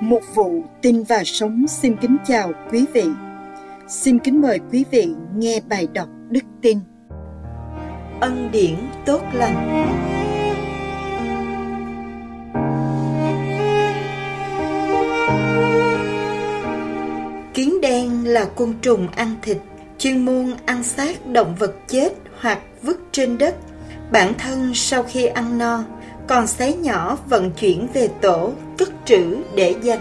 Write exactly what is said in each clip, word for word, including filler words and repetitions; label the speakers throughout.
Speaker 1: Một vụ tin và sống xin kính chào quý vị. Xin kính mời quý vị nghe bài đọc đức tin. Ân điển tốt lành. Kiến đen là côn trùng ăn thịt, chuyên môn ăn xác động vật chết hoặc vứt trên đất. Bản thân sau khi ăn no, còn xé nhỏ vận chuyển về tổ, cất trữ để dành.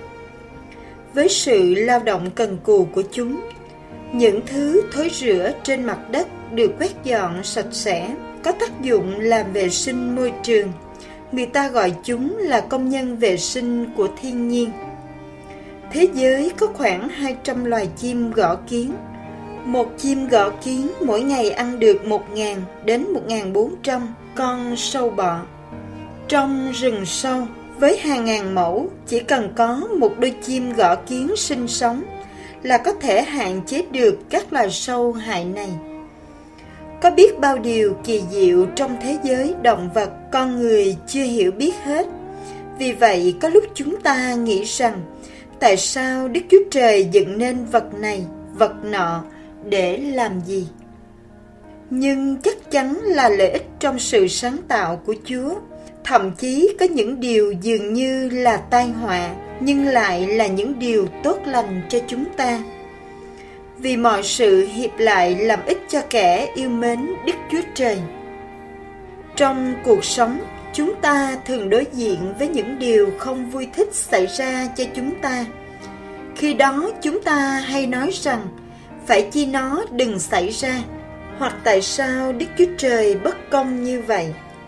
Speaker 1: Với sự lao động cần cù của chúng, những thứ thối rữa trên mặt đất được quét dọn sạch sẽ, có tác dụng làm vệ sinh môi trường. Người ta gọi chúng là công nhân vệ sinh của thiên nhiên. Thế giới có khoảng hai trăm loài chim gõ kiến. Một chim gõ kiến mỗi ngày ăn được một nghìn đến một nghìn bốn trăm con sâu bọ. Trong rừng sâu, với hàng ngàn mẫu, chỉ cần có một đôi chim gõ kiến sinh sống là có thể hạn chế được các loài sâu hại này. Có biết bao điều kỳ diệu trong thế giới động vật con người chưa hiểu biết hết. Vì vậy có lúc chúng ta nghĩ rằng, tại sao Đức Chúa Trời dựng nên vật này, vật nọ để làm gì? Nhưng chắc chắn là lợi ích trong sự sáng tạo của Chúa. Thậm chí có những điều dường như là tai họa, nhưng lại là những điều tốt lành cho chúng ta. Vì mọi sự hiệp lại làm ích cho kẻ yêu mến Đức Chúa Trời. Trong cuộc sống, chúng ta thường đối diện với những điều không vui thích xảy ra cho chúng ta. Khi đó chúng ta hay nói rằng, phải chi nó đừng xảy ra, hoặc tại sao Đức Chúa Trời bất công như vậy.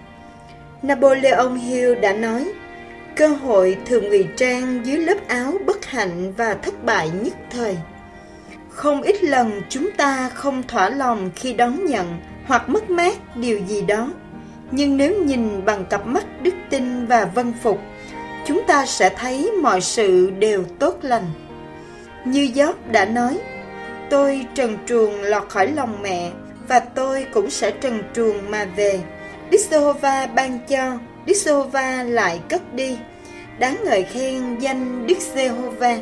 Speaker 1: Napoleon Hill đã nói, cơ hội thường ngụy trang dưới lớp áo bất hạnh và thất bại nhất thời. Không ít lần chúng ta không thỏa lòng khi đón nhận hoặc mất mát điều gì đó. Nhưng nếu nhìn bằng cặp mắt đức tin và vâng phục, chúng ta sẽ thấy mọi sự đều tốt lành. Như Gióp đã nói, tôi trần truồng lọt khỏi lòng mẹ, và tôi cũng sẽ trần truồng mà về. Đức Giê-hô-va ban cho, Đức Giê-hô-va lại cất đi. Đáng ngợi khen danh Đức Giê-hô-va.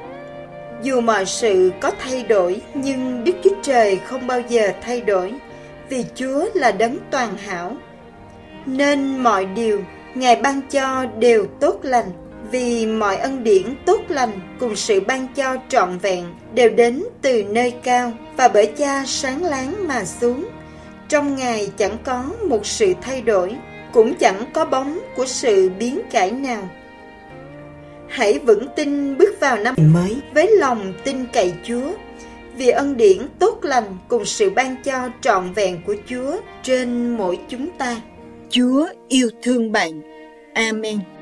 Speaker 1: Dù mọi sự có thay đổi, nhưng Đức Chúa Trời không bao giờ thay đổi, vì Chúa là đấng toàn hảo. Nên mọi điều Ngài ban cho đều tốt lành, vì mọi ân điển tốt lành cùng sự ban cho trọn vẹn đều đến từ nơi cao và bởi Cha sáng láng mà xuống. Trong Ngài chẳng có một sự thay đổi, cũng chẳng có bóng của sự biến cải nào. Hãy vững tin bước vào năm mới với lòng tin cậy Chúa, vì ân điển tốt lành cùng sự ban cho trọn vẹn của Chúa trên mỗi chúng ta. Chúa yêu thương bạn. Amen.